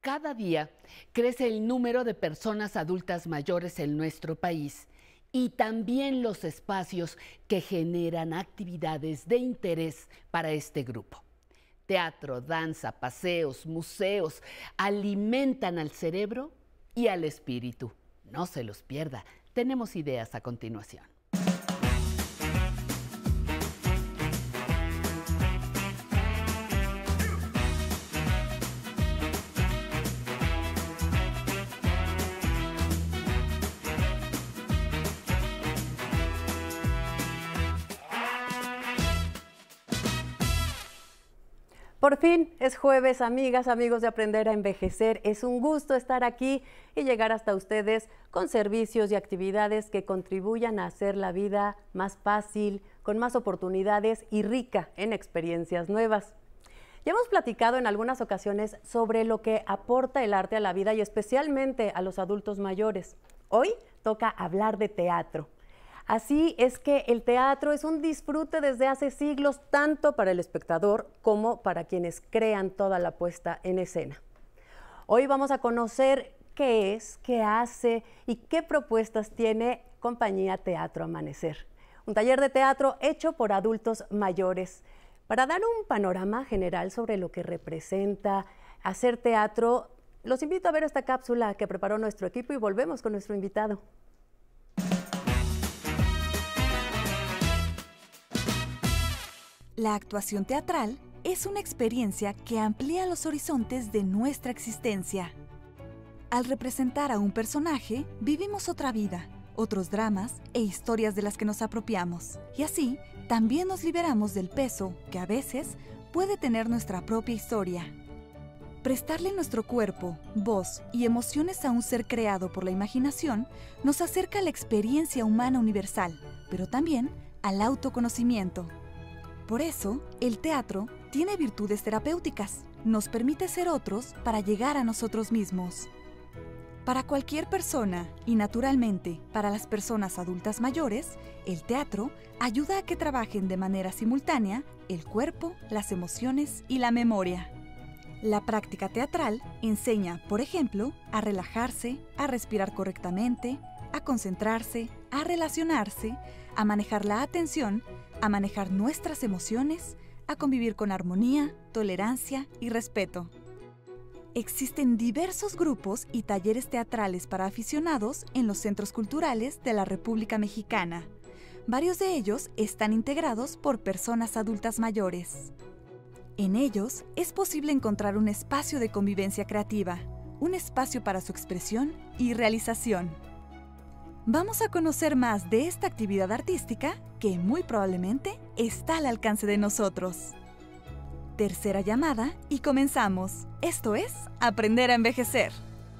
Cada día crece el número de personas adultas mayores en nuestro país y también los espacios que generan actividades de interés para este grupo. Teatro, danza, paseos, museos alimentan al cerebro y al espíritu. No se los pierda. Tenemos ideas a continuación. Por fin es jueves, amigas, amigos de Aprender a Envejecer. Es un gusto estar aquí y llegar hasta ustedes con servicios y actividades que contribuyan a hacer la vida más fácil, con más oportunidades y rica en experiencias nuevas. Ya hemos platicado en algunas ocasiones sobre lo que aporta el arte a la vida y especialmente a los adultos mayores. Hoy toca hablar de teatro. Así es que el teatro es un disfrute desde hace siglos, tanto para el espectador como para quienes crean toda la puesta en escena. Hoy vamos a conocer qué es, qué hace y qué propuestas tiene Compañía Teatro Amanecer, un taller de teatro hecho por adultos mayores. Para dar un panorama general sobre lo que representa hacer teatro, los invito a ver esta cápsula que preparó nuestro equipo y volvemos con nuestro invitado. La actuación teatral es una experiencia que amplía los horizontes de nuestra existencia. Al representar a un personaje, vivimos otra vida, otros dramas e historias de las que nos apropiamos. Y así, también nos liberamos del peso que a veces puede tener nuestra propia historia. Prestarle nuestro cuerpo, voz y emociones a un ser creado por la imaginación nos acerca a la experiencia humana universal, pero también al autoconocimiento. Por eso, el teatro tiene virtudes terapéuticas. Nos permite ser otros para llegar a nosotros mismos. Para cualquier persona, y naturalmente para las personas adultas mayores, el teatro ayuda a que trabajen de manera simultánea el cuerpo, las emociones y la memoria. La práctica teatral enseña, por ejemplo, a relajarse, a respirar correctamente, a concentrarse, a relacionarse, a manejar la atención, a manejar nuestras emociones, a convivir con armonía, tolerancia y respeto. Existen diversos grupos y talleres teatrales para aficionados en los centros culturales de la República Mexicana. Varios de ellos están integrados por personas adultas mayores. En ellos es posible encontrar un espacio de convivencia creativa, un espacio para su expresión y realización. Vamos a conocer más de esta actividad artística que muy probablemente está al alcance de nosotros. Tercera llamada y comenzamos. Esto es Aprender a Envejecer.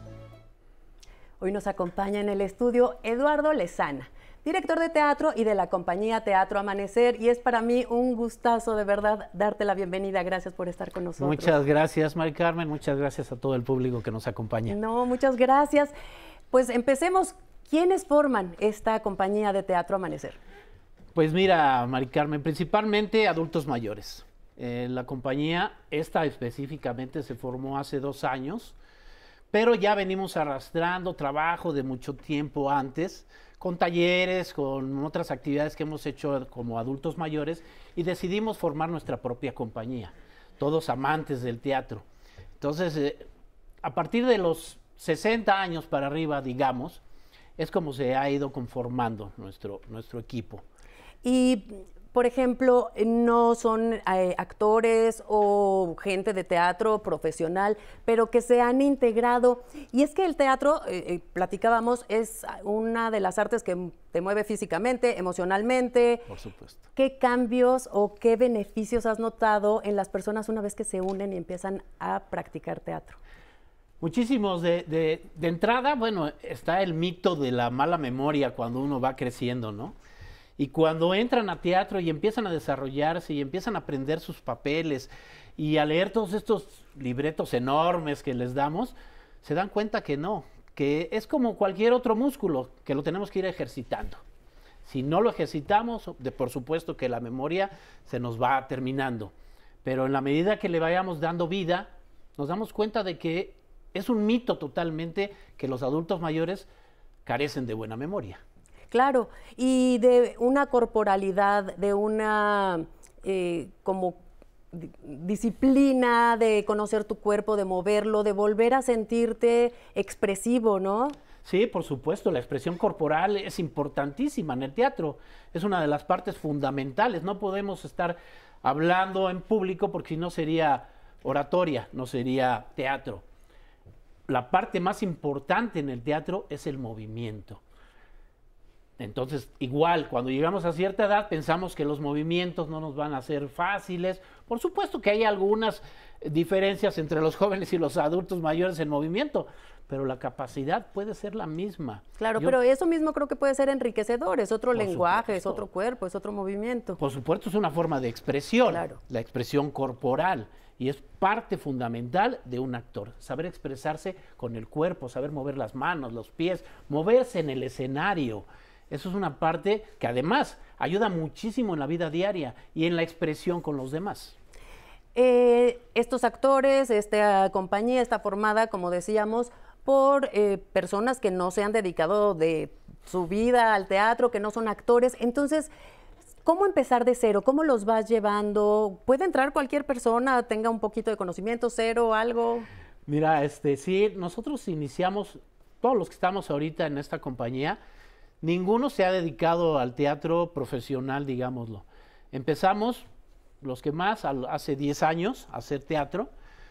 Hoy nos acompaña en el estudio Eduardo Lezana, director de teatro y de la Compañía Teatro Amanecer, y es para mí un gustazo de verdad darte la bienvenida. Gracias por estar con nosotros. Muchas gracias, Mari Carmen, muchas gracias a todo el público que nos acompaña. No, muchas gracias. Pues empecemos. ¿Quiénes forman esta Compañía de Teatro Amanecer? Pues mira, Mari Carmen, principalmente adultos mayores. La compañía, esta específicamente, se formó hace 2 años, pero ya venimos arrastrando trabajo de mucho tiempo antes, con talleres, con otras actividades que hemos hecho como adultos mayores, y decidimos formar nuestra propia compañía, todos amantes del teatro. Entonces, a partir de los 60 años para arriba, digamos, es como se ha ido conformando nuestro equipo. Y, por ejemplo, no son actores o gente de teatro profesional, pero que se han integrado. Y es que el teatro, platicábamos, es una de las artes que te mueve físicamente, emocionalmente. Por supuesto. ¿Qué cambios o qué beneficios has notado en las personas una vez que se unen y empiezan a practicar teatro? Muchísimos. De entrada, bueno, está el mito de la mala memoria cuando uno va creciendo, ¿no? Y cuando entran a teatro y empiezan a desarrollarse y empiezan a aprender sus papeles y a leer todos estos libretos enormes que les damos, se dan cuenta que no, que es como cualquier otro músculo, que lo tenemos que ir ejercitando. Si no lo ejercitamos, por supuesto que la memoria se nos va terminando, pero en la medida que le vayamos dando vida, nos damos cuenta de que Es un mito totalmente que los adultos mayores carecen de buena memoria. Claro, y de una corporalidad, de una como disciplina de conocer tu cuerpo, de moverlo, de volver a sentirte expresivo, ¿no? Sí, por supuesto, la expresión corporal es importantísima en el teatro. Es una de las partes fundamentales. No podemos estar hablando en público porque si no sería oratoria, no sería teatro. La parte más importante en el teatro es el movimiento. Entonces, igual, cuando llegamos a cierta edad, pensamos que los movimientos no nos van a ser fáciles. Por supuesto que hay algunas diferencias entre los jóvenes y los adultos mayores en movimiento, pero la capacidad puede ser la misma. Claro, pero eso mismo creo que puede ser enriquecedor, es otro lenguaje, supuesto. es otro cuerpo, es otro movimiento. Por supuesto, es una forma de expresión, Claro. la expresión corporal, y es parte fundamental de un actor, saber expresarse con el cuerpo, saber mover las manos, los pies, moverse en el escenario. Eso es una parte que además ayuda muchísimo en la vida diaria y en la expresión con los demás. Estos actores, esta compañía está formada, como decíamos, por personas que no se han dedicado de su vida al teatro, que no son actores. Entonces, ¿cómo empezar de cero? ¿Cómo los vas llevando? ¿Puede entrar cualquier persona, tenga un poquito de conocimiento, cero, algo? Mira, sí, nosotros iniciamos, todos los que estamos ahorita en esta compañía, ninguno se ha dedicado al teatro profesional, digámoslo. Empezamos, los que más, hace 10 años, a hacer teatro,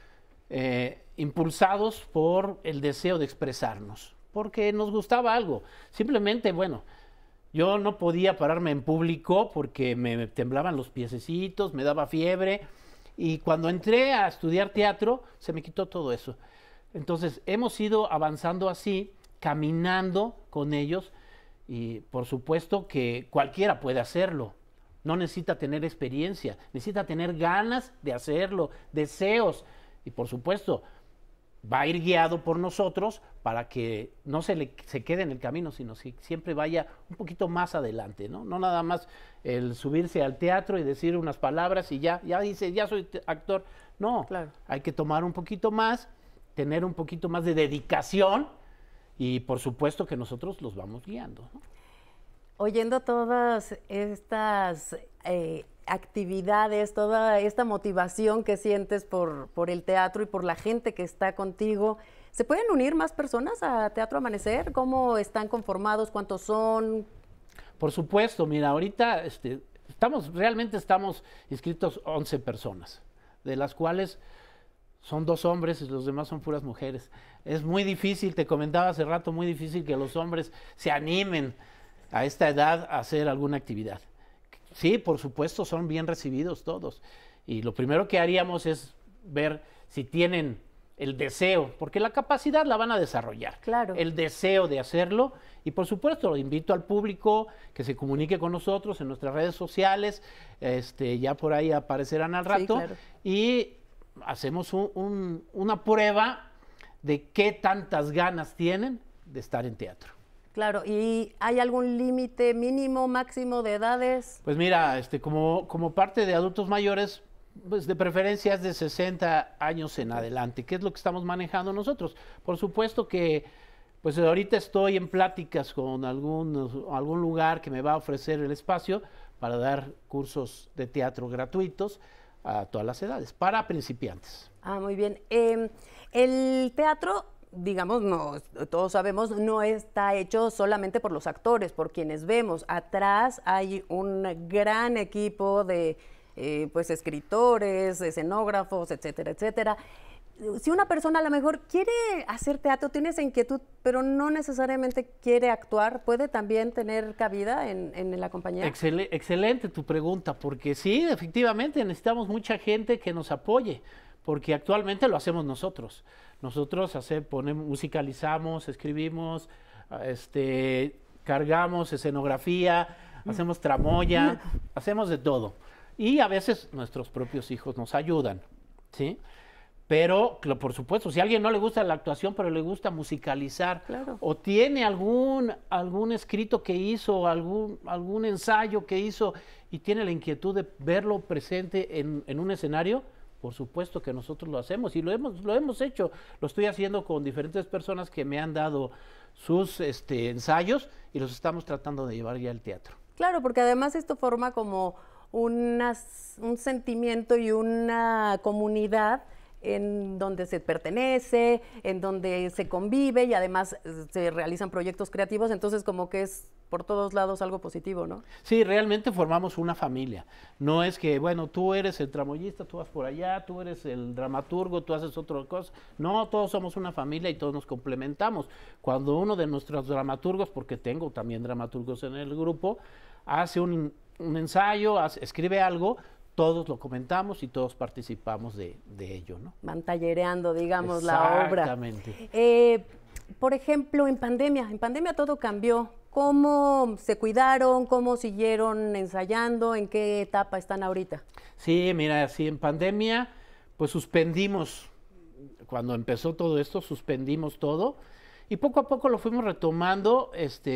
impulsados por el deseo de expresarnos, porque nos gustaba algo. Simplemente, bueno, yo no podía pararme en público porque me temblaban los piececitos, me daba fiebre, y cuando entré a estudiar teatro, se me quitó todo eso. Entonces, hemos ido avanzando así, caminando con ellos, y por supuesto que cualquiera puede hacerlo. No necesita tener experiencia, necesita tener ganas de hacerlo, deseos. Y por supuesto, va a ir guiado por nosotros para que no se quede en el camino, sino que siempre vaya un poquito más adelante, ¿no? No nada más el subirse al teatro y decir unas palabras y ya dice, ya soy actor. No, Claro. hay que tomar un poquito más, tener un poquito más de dedicación y por supuesto que nosotros los vamos guiando, ¿no? Oyendo todas estas actividades, toda esta motivación que sientes por el teatro y por la gente que está contigo, ¿se pueden unir más personas a Teatro Amanecer? ¿Cómo están conformados? ¿Cuántos son? Por supuesto, mira, ahorita realmente estamos inscritos 11 personas, de las cuales son 2 hombres y los demás son puras mujeres. Es muy difícil, te comentaba hace rato, muy difícil que los hombres se animen a esta edad a hacer alguna actividad. Sí, por supuesto, son bien recibidos todos. Y lo primero que haríamos es ver si tienen el deseo, porque la capacidad la van a desarrollar. Claro. El deseo de hacerlo. Y por supuesto, invito al público que se comunique con nosotros en nuestras redes sociales. Ya por ahí aparecerán al rato. Sí, claro. Y hacemos una prueba de qué tantas ganas tienen de estar en teatro. Claro, ¿y hay algún límite mínimo, máximo de edades? Pues mira, como parte de adultos mayores, pues de preferencia es de 60 años en adelante, que es lo que estamos manejando nosotros. Por supuesto que, pues ahorita estoy en pláticas con algún lugar que me va a ofrecer el espacio para dar cursos de teatro gratuitos a todas las edades, para principiantes. Ah, muy bien. El teatro, digamos, todos sabemos, no está hecho solamente por los actores, por quienes vemos. Atrás hay un gran equipo de pues escritores, escenógrafos, etcétera, etcétera. Si una persona a lo mejor quiere hacer teatro, tiene esa inquietud, pero no necesariamente quiere actuar, ¿puede también tener cabida en la compañía? Excelente tu pregunta, porque sí, efectivamente necesitamos mucha gente que nos apoye, porque actualmente lo hacemos nosotros. Nosotros musicalizamos, escribimos, cargamos escenografía, hacemos tramoya, hacemos de todo. Y a veces nuestros propios hijos nos ayudan, ¿sí? Pero, por supuesto, si a alguien no le gusta la actuación, pero le gusta musicalizar, Claro. o tiene algún escrito que hizo, algún ensayo que hizo, y tiene la inquietud de verlo presente en un escenario, Por supuesto que nosotros lo hacemos y lo hemos hecho. Lo estoy haciendo con diferentes personas que me han dado sus ensayos y los estamos tratando de llevar ya al teatro. Claro, porque además esto forma como un sentimiento y una comunidad en donde se pertenece, en donde se convive y además se realizan proyectos creativos, entonces como que es por todos lados algo positivo, ¿no? Sí, realmente formamos una familia. No es que, bueno, tú eres el tramoyista, tú vas por allá, tú eres el dramaturgo, tú haces otra cosa. No, todos somos una familia y todos nos complementamos. Cuando uno de nuestros dramaturgos, porque tengo también dramaturgos en el grupo, hace un ensayo, escribe algo, todos lo comentamos y todos participamos de ello, ¿no? Van tallereando, digamos, la obra. Exactamente. Por ejemplo, en pandemia todo cambió. ¿Cómo se cuidaron? ¿Cómo siguieron ensayando? ¿En qué etapa están ahorita? Sí, mira, sí, en pandemia, pues suspendimos, cuando empezó todo esto, suspendimos todo y poco a poco lo fuimos retomando,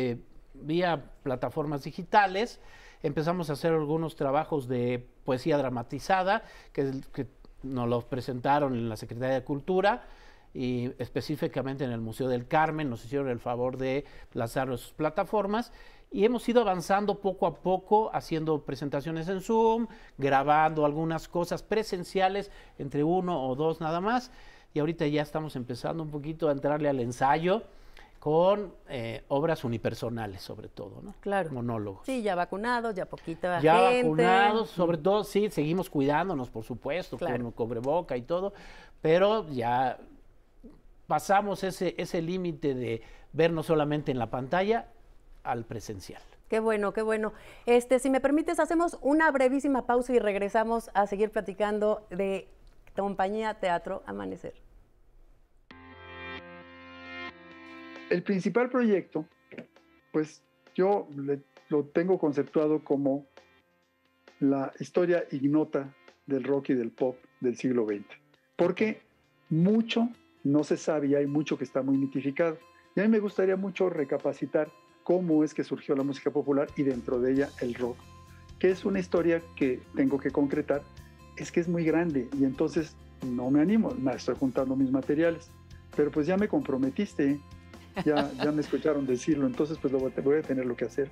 vía plataformas digitales. Empezamos a hacer algunos trabajos de poesía dramatizada que nos los presentaron en la Secretaría de Cultura y específicamente en el Museo del Carmen, nos hicieron el favor de lanzar sus plataformas y hemos ido avanzando poco a poco, haciendo presentaciones en Zoom, grabando algunas cosas presenciales, entre 1 o 2 nada más, y ahorita ya estamos empezando un poquito a entrarle al ensayo con obras unipersonales sobre todo, ¿no? Claro. Monólogos. Sí, ya vacunados, ya poquita ya gente. Vacunados, sobre todo, sí, seguimos cuidándonos, por supuesto, claro, con cubreboca y todo, pero ya pasamos ese límite de vernos solamente en la pantalla al presencial. Qué bueno, qué bueno. Si me permites, hacemos una brevísima pausa y regresamos a seguir platicando de Compañía Teatro Amanecer. El principal proyecto, pues yo lo tengo conceptuado como la historia ignota del rock y del pop del siglo XX. Porque mucho no se sabe y hay mucho que está muy mitificado. Y a mí me gustaría mucho recapacitar cómo es que surgió la música popular y dentro de ella el rock, que es una historia que tengo que concretar, es que es muy grande y entonces no me animo, estoy juntando mis materiales, pero pues ya me comprometiste, ya me escucharon decirlo, entonces pues voy a tener lo que hacer.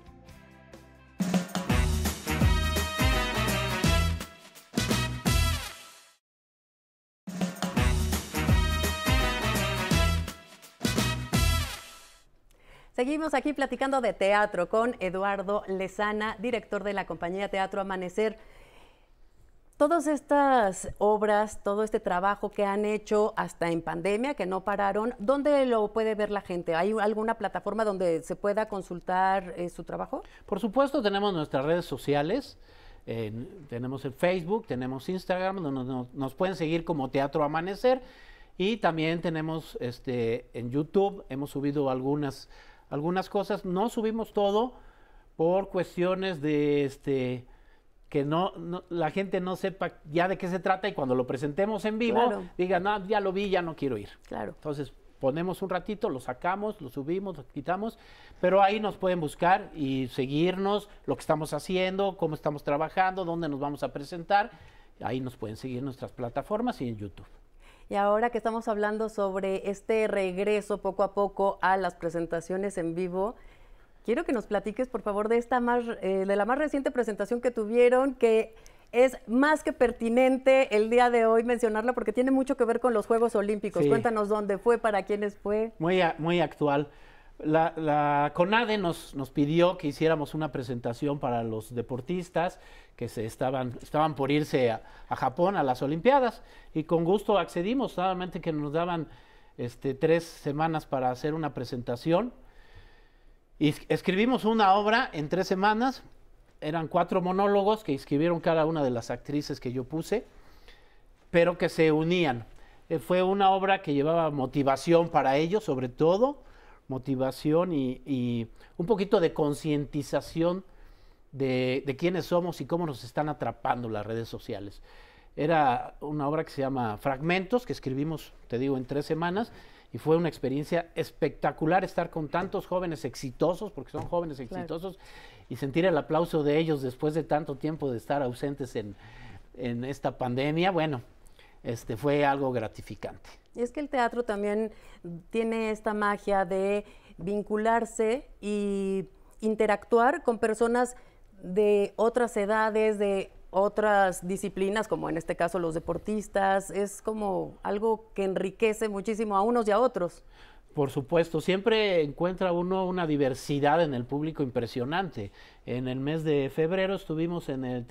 Seguimos aquí platicando de teatro con Eduardo Lezana, director de la compañía Teatro Amanecer. Todas estas obras, todo este trabajo que han hecho hasta en pandemia, que no pararon, ¿dónde lo puede ver la gente? ¿Hay alguna plataforma donde se pueda consultar su trabajo? Por supuesto, tenemos nuestras redes sociales, tenemos el Facebook, tenemos Instagram, donde nos pueden seguir como Teatro Amanecer, y también tenemos en YouTube, hemos subido algunas cosas, no subimos todo por cuestiones de que la gente no sepa ya de qué se trata y cuando lo presentemos en vivo, claro, diga, no, ya lo vi, ya no quiero ir. Claro. Entonces ponemos un ratito, lo sacamos, lo subimos, lo quitamos, pero ahí nos pueden buscar y seguirnos, lo que estamos haciendo, cómo estamos trabajando, dónde nos vamos a presentar, ahí nos pueden seguir en nuestras plataformas y en YouTube. Y ahora que estamos hablando sobre este regreso poco a poco a las presentaciones en vivo, quiero que nos platiques, por favor, de la más reciente presentación que tuvieron, que es más que pertinente el día de hoy mencionarla porque tiene mucho que ver con los Juegos Olímpicos. Sí. Cuéntanos dónde fue, para quiénes fue. Muy actual. La CONADE nos pidió que hiciéramos una presentación para los deportistas que estaban por irse a Japón a las Olimpiadas y con gusto accedimos, solamente que nos daban 3 semanas para hacer una presentación y escribimos una obra en 3 semanas, eran 4 monólogos que escribieron cada una de las actrices que yo puse, pero que se unían. Fue una obra que llevaba motivación para ellos, sobre todo, motivación y un poquito de concientización de quiénes somos y cómo nos están atrapando las redes sociales. Era una obra que se llama Fragmentos, que escribimos, te digo, en 3 semanas, y fue una experiencia espectacular estar con tantos jóvenes exitosos, porque son jóvenes exitosos, claro, y sentir el aplauso de ellos después de tanto tiempo de estar ausentes en esta pandemia, bueno, fue algo gratificante. Y es que el teatro también tiene esta magia de vincularse y interactuar con personas de otras edades, de otras disciplinas, como en este caso los deportistas. Es como algo que enriquece muchísimo a unos y a otros. Por supuesto, siempre encuentra uno una diversidad en el público impresionante. En el mes de febrero estuvimos en el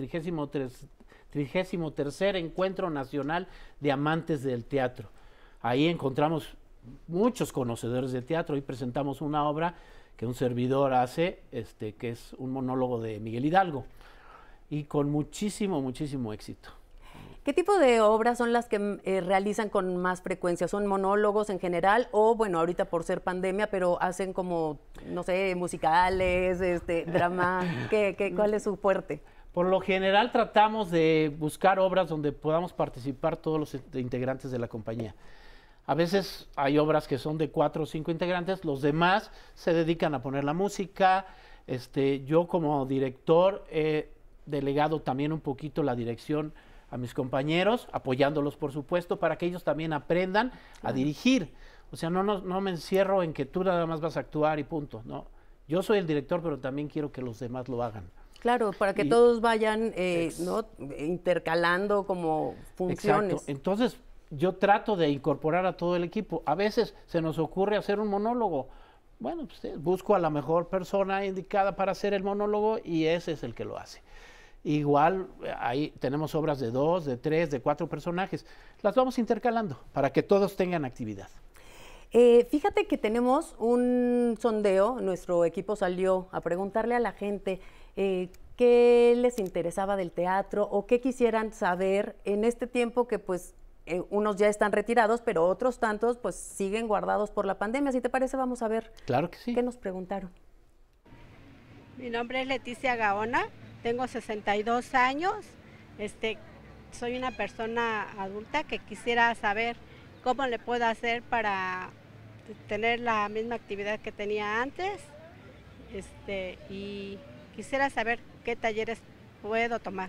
33º Encuentro Nacional de Amantes del Teatro. Ahí encontramos muchos conocedores de teatro y presentamos una obra que un servidor hace, que es un monólogo de Miguel Hidalgo, y con muchísimo éxito. ¿Qué tipo de obras son las que realizan con más frecuencia? ¿Son monólogos en general o, bueno, ahorita por ser pandemia, pero hacen como, no sé, musicales, drama? ¿Cuál es su fuerte? Por lo general tratamos de buscar obras donde podamos participar todos los integrantes de la compañía. A veces hay obras que son de 4 o 5 integrantes, los demás se dedican a poner la música. Yo como director he delegado también un poquito la dirección a mis compañeros, apoyándolos por supuesto, para que ellos también aprendan a dirigir. O sea, no me encierro en que tú nada más vas a actuar y punto, no. Yo soy el director, pero también quiero que los demás lo hagan. Claro, para que todos vayan ¿no? intercalando como funciones. Exacto. Entonces, yo trato de incorporar a todo el equipo. A veces se nos ocurre hacer un monólogo. Bueno, pues, busco a la mejor persona indicada para hacer el monólogo y ese es el que lo hace. Igual, ahí tenemos obras de 2, de 3, de 4 personajes. Las vamos intercalando para que todos tengan actividad. Fíjate que tenemos un sondeo, nuestro equipo salió a preguntarle a la gente qué les interesaba del teatro o qué quisieran saber en este tiempo que pues unos ya están retirados, pero otros tantos pues siguen guardados por la pandemia. Si te parece, vamos a ver. Claro que sí. ¿Qué nos preguntaron? Mi nombre es Leticia Gaona, tengo 62 años, soy una persona adulta que quisiera saber cómo le puedo hacer para tener la misma actividad que tenía antes, y quisiera saber qué talleres puedo tomar.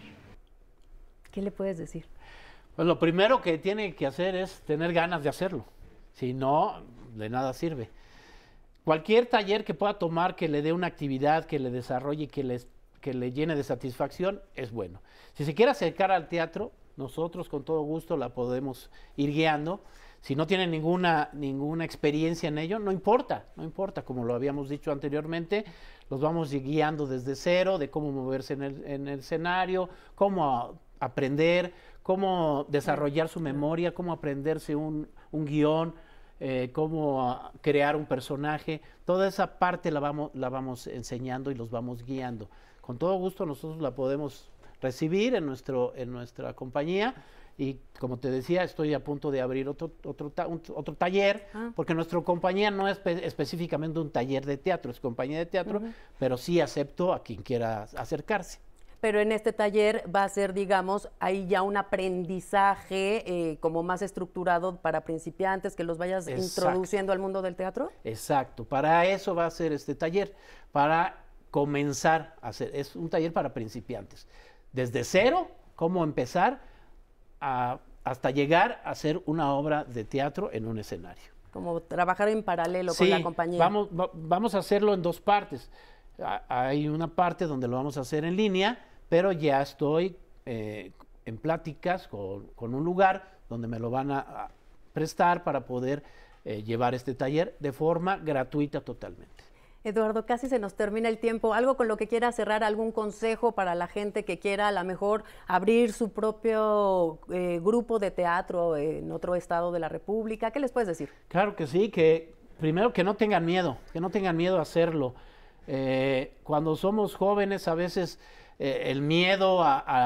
¿Qué le puedes decir? Pues lo primero que tiene que hacer es tener ganas de hacerlo, si no, de nada sirve. Cualquier taller que pueda tomar que le dé una actividad, que le desarrolle, que le llene de satisfacción, es bueno. Si se quiere acercar al teatro, nosotros con todo gusto la podemos ir guiando. Si no tiene ninguna experiencia en ello, no importa, como lo habíamos dicho anteriormente, los vamos guiando desde cero, de cómo moverse en el escenario, cómo aprender, cómo desarrollar su memoria, cómo aprenderse un guión, cómo crear un personaje. Toda esa parte la vamos enseñando y los vamos guiando. Con todo gusto nosotros la podemos recibir en nuestra compañía. Y como te decía, estoy a punto de abrir otro taller, porque nuestra compañía no es específicamente un taller de teatro, es compañía de teatro, pero sí acepto a quien quiera acercarse. Pero en este taller va a ser, digamos, ahí ya un aprendizaje como más estructurado para principiantes, que los vayas introduciendo al mundo del teatro. Exacto, para eso va a ser este taller, para comenzar a hacer, es un taller para principiantes. Desde cero, cómo empezar hasta llegar a hacer una obra de teatro en un escenario. Como trabajar en paralelo con la compañía. Vamos a hacerlo en 2 partes. Hay una parte donde lo vamos a hacer en línea, pero ya estoy en pláticas con un lugar donde me lo van a prestar para poder llevar este taller de forma gratuita totalmente. Eduardo, casi se nos termina el tiempo. ¿Algo con lo que quiera cerrar, algún consejo para la gente que quiera a lo mejor abrir su propio grupo de teatro en otro estado de la República? ¿Qué les puedes decir? Claro que sí, que primero que no tengan miedo a hacerlo. Cuando somos jóvenes, a veces el miedo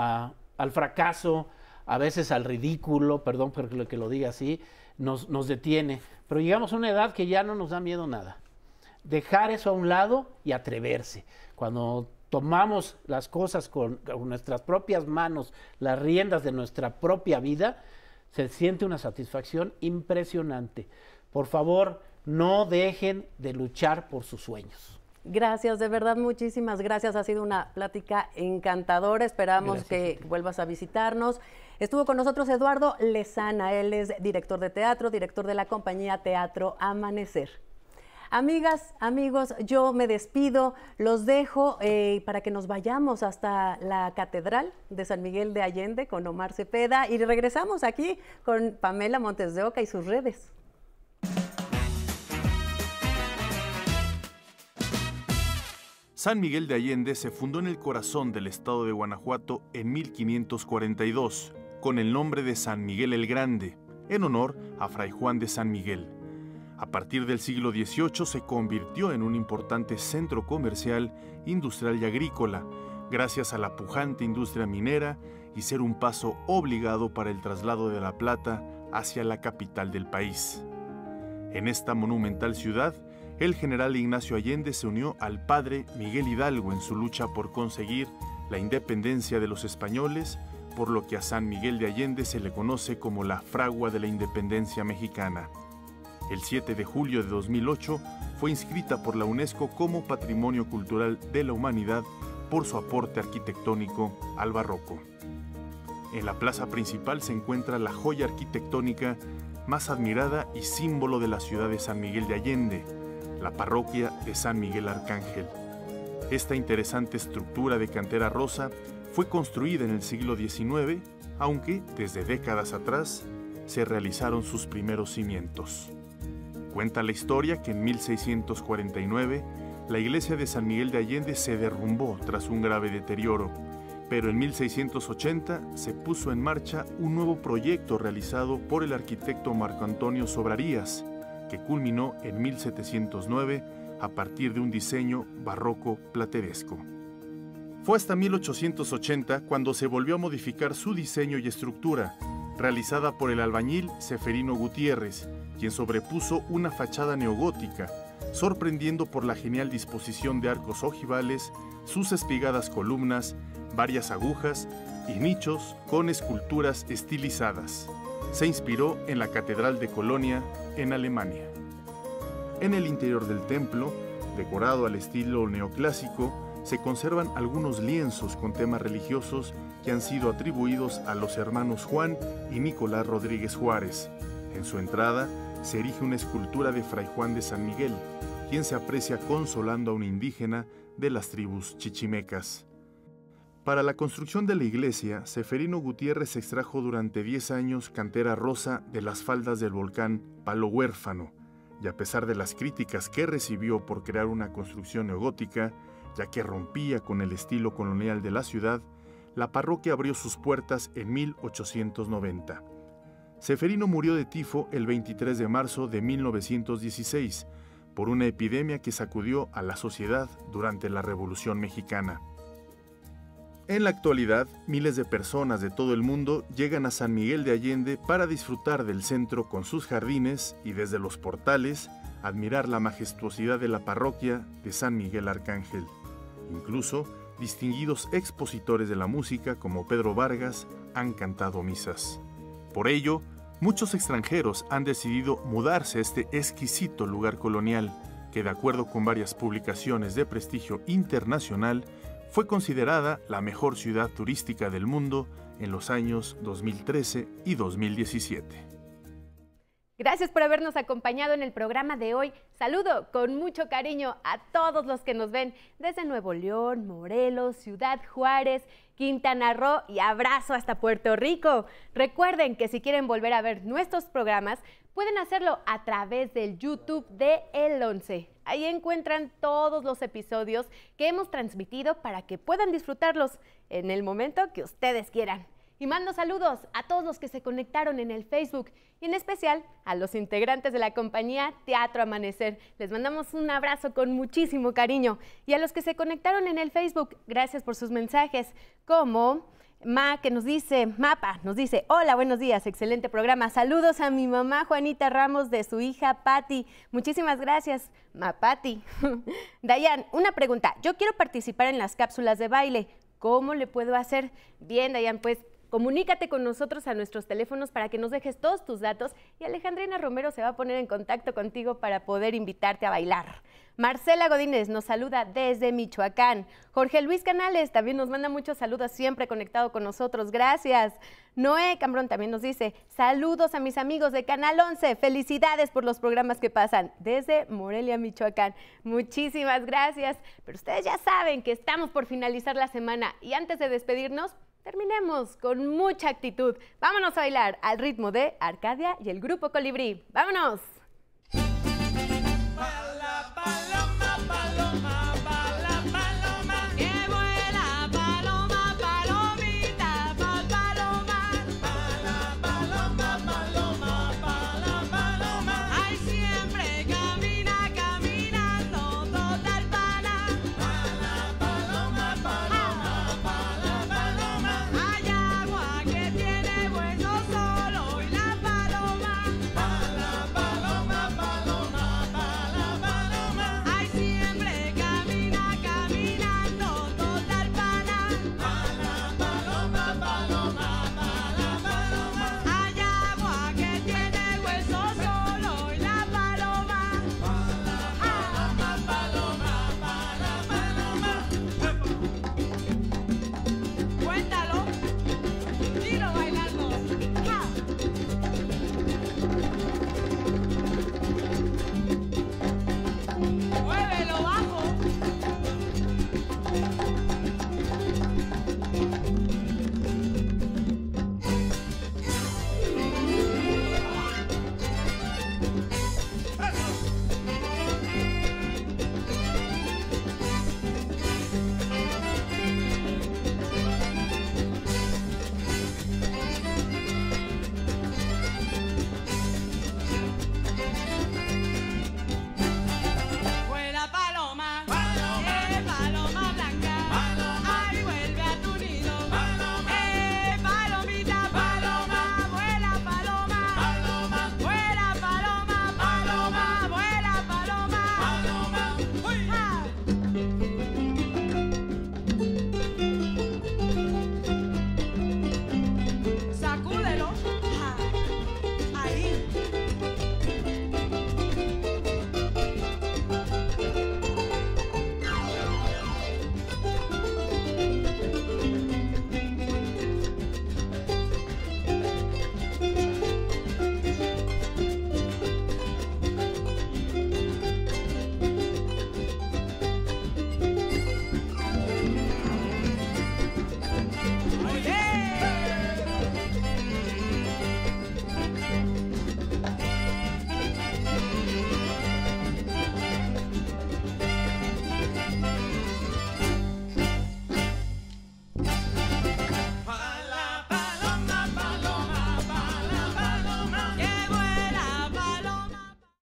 al fracaso, a veces al ridículo, perdón por que lo diga así, nos detiene. Pero llegamos a una edad que ya no nos da miedo nada. Dejar eso a un lado y atreverse. Cuando tomamos las cosas con nuestras propias manos, las riendas de nuestra propia vida, se siente una satisfacción impresionante. Por favor, no dejen de luchar por sus sueños. Gracias, de verdad, muchísimas gracias. Ha sido una plática encantadora. Esperamos que vuelvas a visitarnos. Estuvo con nosotros Eduardo Lezana, él es director de teatro, director de la compañía Teatro Amanecer. Amigas, amigos, yo me despido, los dejo para que nos vayamos hasta la Catedral de San Miguel de Allende con Omar Cepeda y regresamos aquí con Pamela Montes de Oca y sus redes. San Miguel de Allende se fundó en el corazón del estado de Guanajuato en 1542, con el nombre de San Miguel el Grande, en honor a Fray Juan de San Miguel. A partir del siglo XVIII se convirtió en un importante centro comercial, industrial y agrícola, gracias a la pujante industria minera y ser un paso obligado para el traslado de la plata hacia la capital del país. En esta monumental ciudad, el general Ignacio Allende se unió al padre Miguel Hidalgo en su lucha por conseguir la independencia de los españoles, por lo que a San Miguel de Allende se le conoce como la fragua de la independencia mexicana. El 7 de julio de 2008 fue inscrita por la UNESCO como Patrimonio Cultural de la Humanidad por su aporte arquitectónico al barroco. En la plaza principal se encuentra la joya arquitectónica más admirada y símbolo de la ciudad de San Miguel de Allende, la parroquia de San Miguel Arcángel. Esta interesante estructura de cantera rosa fue construida en el siglo XIX, aunque desde décadas atrás se realizaron sus primeros cimientos. Cuenta la historia que en 1649 la iglesia de San Miguel de Allende se derrumbó tras un grave deterioro, pero en 1680 se puso en marcha un nuevo proyecto realizado por el arquitecto Marco Antonio Sobrarías, que culminó en 1709 a partir de un diseño barroco plateresco. Fue hasta 1880 cuando se volvió a modificar su diseño y estructura, realizada por el albañil Seferino Gutiérrez, quien sobrepuso una fachada neogótica, sorprendiendo por la genial disposición de arcos ojivales, sus espigadas columnas, varias agujas y nichos con esculturas estilizadas. Se inspiró en la Catedral de Colonia, en Alemania. En el interior del templo, decorado al estilo neoclásico, se conservan algunos lienzos con temas religiosos que han sido atribuidos a los hermanos Juan y Nicolás Rodríguez Juárez. En su entrada se erige una escultura de Fray Juan de San Miguel, quien se aprecia consolando a un indígena de las tribus chichimecas. Para la construcción de la iglesia, Seferino Gutiérrez extrajo durante 10 años cantera rosa de las faldas del volcán Palo Huérfano, y a pesar de las críticas que recibió por crear una construcción neogótica, ya que rompía con el estilo colonial de la ciudad, la parroquia abrió sus puertas en 1890. Seferino murió de tifo el 23 de marzo de 1916, por una epidemia que sacudió a la sociedad durante la Revolución Mexicana. En la actualidad, miles de personas de todo el mundo llegan a San Miguel de Allende para disfrutar del centro con sus jardines y desde los portales admirar la majestuosidad de la parroquia de San Miguel Arcángel. Incluso, distinguidos expositores de la música como Pedro Vargas han cantado misas. Por ello, muchos extranjeros han decidido mudarse a este exquisito lugar colonial, que de acuerdo con varias publicaciones de prestigio internacional, fue considerada la mejor ciudad turística del mundo en los años 2013 y 2017. Gracias por habernos acompañado en el programa de hoy. Saludo con mucho cariño a todos los que nos ven desde Nuevo León, Morelos, Ciudad Juárez, Quintana Roo y abrazo hasta Puerto Rico. Recuerden que si quieren volver a ver nuestros programas, pueden hacerlo a través del YouTube de El 11. Ahí encuentran todos los episodios que hemos transmitido para que puedan disfrutarlos en el momento que ustedes quieran. Y mando saludos a todos los que se conectaron en el Facebook y en especial a los integrantes de la compañía Teatro Amanecer. Les mandamos un abrazo con muchísimo cariño. Y a los que se conectaron en el Facebook, gracias por sus mensajes, como Mapa nos dice, hola, buenos días, excelente programa. Saludos a mi mamá Juanita Ramos de su hija Patti. Muchísimas gracias, Patti. Dayan, una pregunta. Yo quiero participar en las cápsulas de baile. ¿Cómo le puedo hacer? Bien, Dayan, pues Comunícate con nosotros a nuestros teléfonos para que nos dejes todos tus datos y Alejandrina Romero se va a poner en contacto contigo para poder invitarte a bailar. Marcela Godínez nos saluda desde Michoacán. Jorge Luis Canales también nos manda muchos saludos, siempre conectado con nosotros. Gracias. Noé Cambrón también nos dice, saludos a mis amigos de Canal 11. Felicidades por los programas que pasan desde Morelia, Michoacán. Muchísimas gracias. Pero ustedes ya saben que estamos por finalizar la semana y antes de despedirnos, terminemos con mucha actitud. Vámonos a bailar al ritmo de Arcadia y el Grupo Colibrí. ¡Vámonos!